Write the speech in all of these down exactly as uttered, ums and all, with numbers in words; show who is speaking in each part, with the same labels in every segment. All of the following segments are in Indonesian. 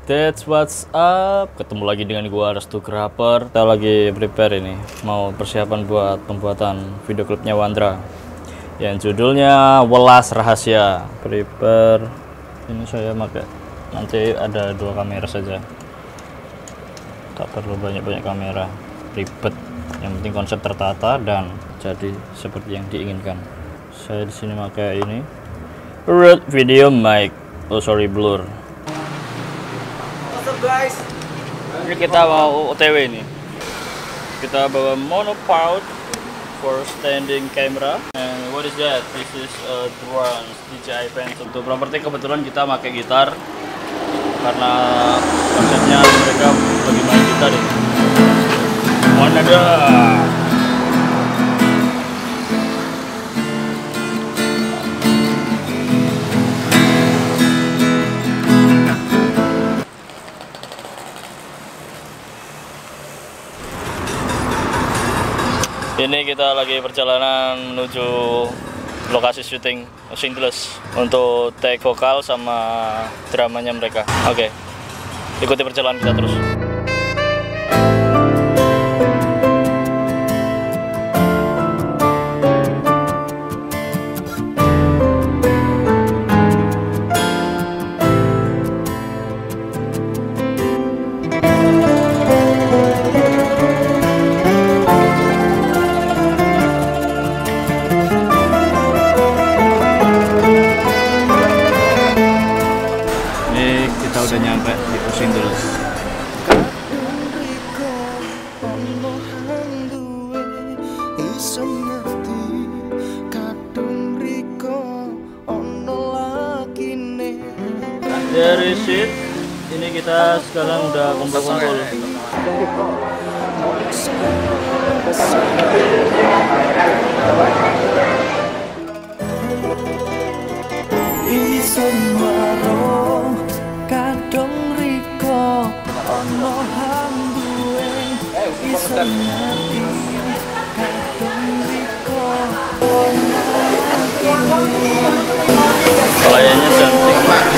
Speaker 1: That's what's up. Ketemu lagi dengan gua Restu Rapper. Kita lagi prepare ini, mau persiapan buat pembuatan video klipnya Wandra yang judulnya Welas Rahasia. Prepare. Ini saya pakai, nanti ada dua kamera saja. Tak perlu banyak-banyak kamera. Ribet. Yang penting konsep tertata dan jadi seperti yang diinginkan. Saya di sini pakai ini Rode Video Mic. Oh sorry, blur.
Speaker 2: What's up guys?
Speaker 1: Ini kita mau O T W ini. Kita bawa monopod for standing camera. And what is that? This is a drums D J I Pants. Untuk properti kebetulan kita pakai gitar karena konsepnya mereka bagi main gitar ini. Mana ada? Ini kita lagi perjalanan menuju lokasi syuting Los Angeles untuk take vokal sama dramanya mereka. Oke, okay. Ikuti perjalanan kita terus. Udah nyampe di Los Angeles. Dari shit, ini kita sekarang udah kumpul-kumpul. Kayaknya cantik.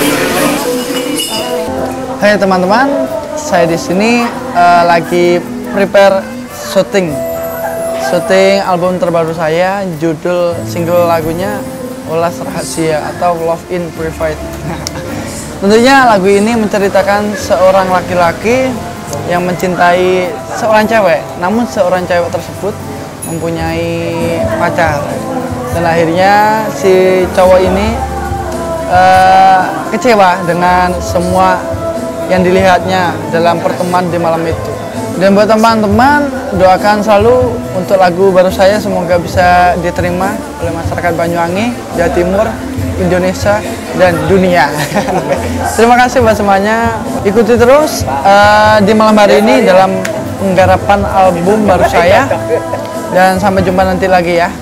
Speaker 3: Hai teman-teman, saya di sini uh, lagi prepare syuting, syuting album terbaru saya, judul single lagunya Welas Rahasia atau Love in Private. Tentunya lagu ini menceritakan seorang laki-laki yang mencintai seorang cewek, namun seorang cewek tersebut mempunyai pacar, dan akhirnya si cowok ini uh, kecewa dengan semua yang dilihatnya dalam pertemuan di malam itu. Dan buat teman-teman, doakan selalu untuk lagu baru saya, semoga bisa diterima oleh masyarakat Banyuwangi, Jawa Timur, Indonesia, dan dunia. Terima kasih buat semuanya. Ikuti terus uh, di malam hari ini dalam penggarapan album baru saya. Dan sampai jumpa nanti lagi ya.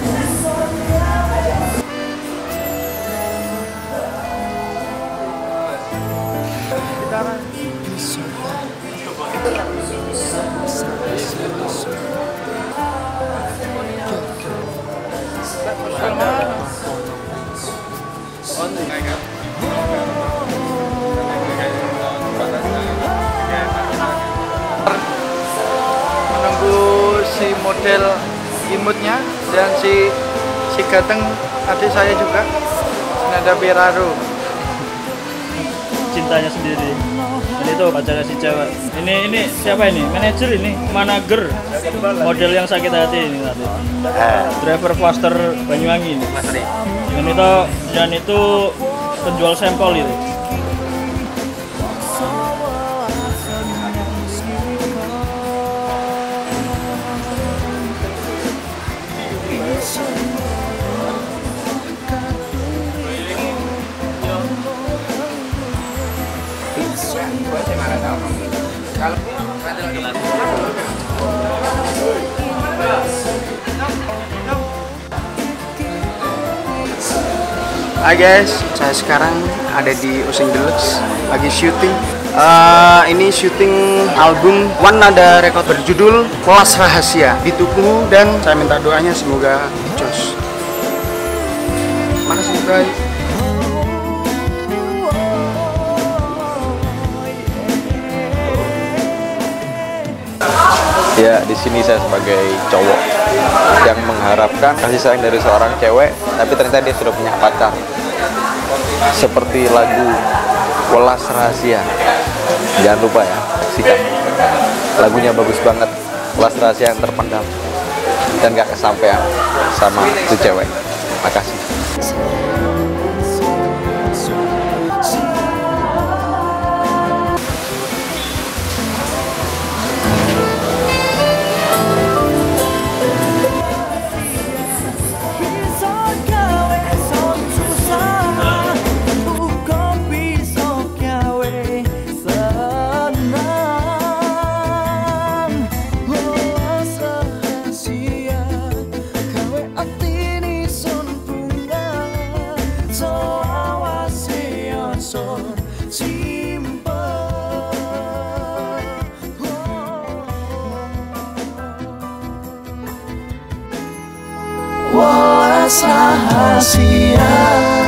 Speaker 3: Menunggu si model imutnya dan si si Gateng adik saya juga, Nada Biraru,
Speaker 1: Cintanya sendiri. Ini tuh pacarnya si cewek. Ini ini siapa ini? Manajer ini, manager. Model yang sakit hati ini tadi. Driver Faster Banyuwangi ini. Dan itu dan itu penjual sampel itu.
Speaker 2: Hai guys, saya sekarang ada di Los Angeles lagi syuting. Uh, ini syuting album One Nada Record berjudul Welas Rahasia. Ditunggu dan saya minta doanya semoga jos. Mana sih guys?
Speaker 4: Ya, di sini saya sebagai cowok yang mengharapkan kasih sayang dari seorang cewek, tapi ternyata dia sudah punya pacar. Seperti lagu Welas Rahasia. Jangan lupa ya, saksikan. Lagunya bagus banget. Welas Rahasia yang terpendam dan gak kesampaian sama itu cewek. Makasih.
Speaker 5: Welas Rahasia.